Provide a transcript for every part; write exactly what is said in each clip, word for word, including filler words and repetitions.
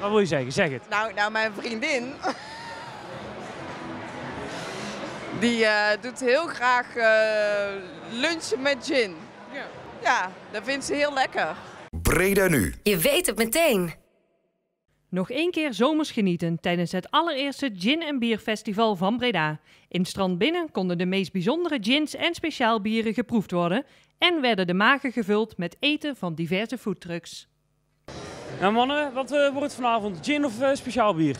Wat wil je zeggen? Zeg het. Nou, nou mijn vriendin, die uh, doet heel graag uh, lunchen met gin. Ja. Ja, dat vindt ze heel lekker. Breda nu. Je weet het meteen. Nog één keer zomers genieten tijdens het allereerste Gin en Bierfestival van Breda. In Strandbinnen konden de meest bijzondere gins en speciaalbieren geproefd worden en werden de magen gevuld met eten van diverse foodtrucks. Nou mannen, wat uh, wordt het vanavond? Gin of uh, speciaal bier?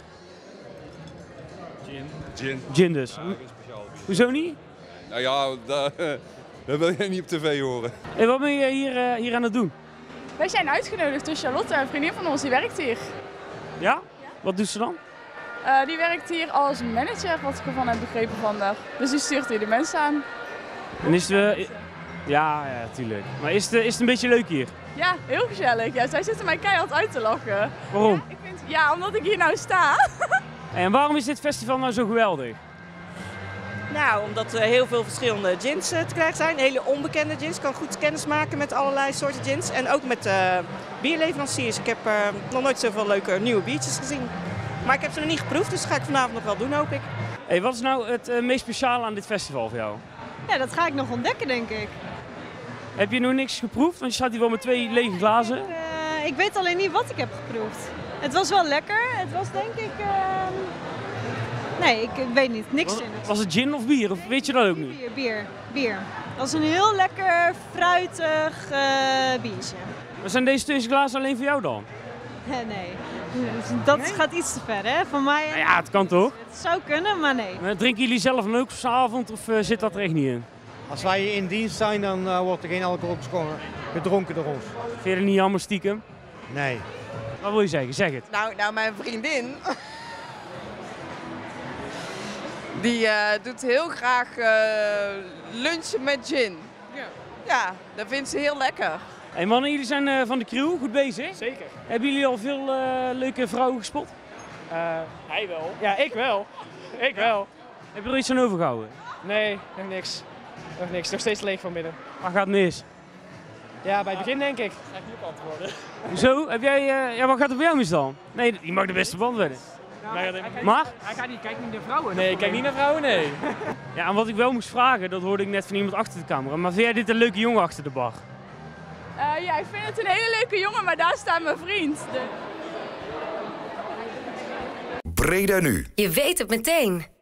Gin. Gin. Gin dus. Ja, een speciaal bier. Hoezo niet? Nou ja, dat, dat wil je niet op tv horen. Hey, wat ben je hier, uh, hier aan het doen? Wij zijn uitgenodigd door Charlotte, een vriendin van ons, die werkt hier. Ja? Ja. Wat doet ze dan? Uh, die werkt hier als manager, wat ik ervan heb begrepen vandaag. Dus die stuurt hier de mensen aan. En is het... Uh, ja, ja, tuurlijk. Maar is het, uh, is het een beetje leuk hier? Ja, heel gezellig. Ja, zij zitten mij keihard uit te lachen. Waarom? Ja, ik vind, ja omdat ik hier nou sta. En waarom is dit festival nou zo geweldig? Nou, omdat er heel veel verschillende gins te krijgen zijn. Hele onbekende gins. Ik kan goed kennis maken met allerlei soorten gins. En ook met uh, bierleveranciers. Ik heb uh, nog nooit zoveel leuke nieuwe biertjes gezien. Maar ik heb ze nog niet geproefd, dus dat ga ik vanavond nog wel doen, hoop ik. Hey, wat is nou het uh, meest speciale aan dit festival voor jou? Ja, dat ga ik nog ontdekken, denk ik. Heb je nog niks geproefd? Want je staat hier wel met twee lege glazen. Uh, ik weet alleen niet wat ik heb geproefd. Het was wel lekker. Het was denk ik... Uh... Nee, ik, ik weet niet. Niks was, in het. Was het gin of bier? Of weet je dat ook niet? Bier, bier, bier. Dat was een heel lekker, fruitig uh, biertje. Maar zijn deze twee glazen alleen voor jou dan? nee, dat nee? gaat iets te ver, hè? Van mij... Nou ja, het kan toch? Het zou kunnen, maar nee. Maar drinken jullie zelf dan ook vanavond of uh, zit dat er echt niet in? Als wij in dienst zijn, dan uh, wordt er geen alcohol gedronken door ons. Vind je het niet jammer stiekem? Nee. Wat wil je zeggen? Zeg het. Nou, nou mijn vriendin, die uh, doet heel graag uh, lunchen met gin. Ja. Ja, dat vindt ze heel lekker. Hey mannen, jullie zijn uh, van de crew, goed bezig? Zeker. Hebben jullie al veel uh, leuke vrouwen gespot? Uh, hij wel. Ja, ik wel. Ik wel. Heb je er iets aan overgehouden? Nee, nog niks. Nog niks. Nog steeds leeg van binnen. Waar gaat het mis? Ja, bij het begin denk ik. Ga ik niet op antwoorden. Hoezo? Heb jij, uh, ja, wat gaat er bij jou mis dan? Nee, je mag de beste band werden. Nou, hij, hij maar? Hij gaat niet, kijkt niet naar vrouwen. Nee, ik kijk niet naar vrouwen, nee. Ja, en wat ik wel moest vragen, dat hoorde ik net van iemand achter de camera. Maar vind jij dit een leuke jongen achter de bar? Uh, ja, ik vind het een hele leuke jongen, maar daar staat mijn vriend. De... Breda nu. Je weet het meteen.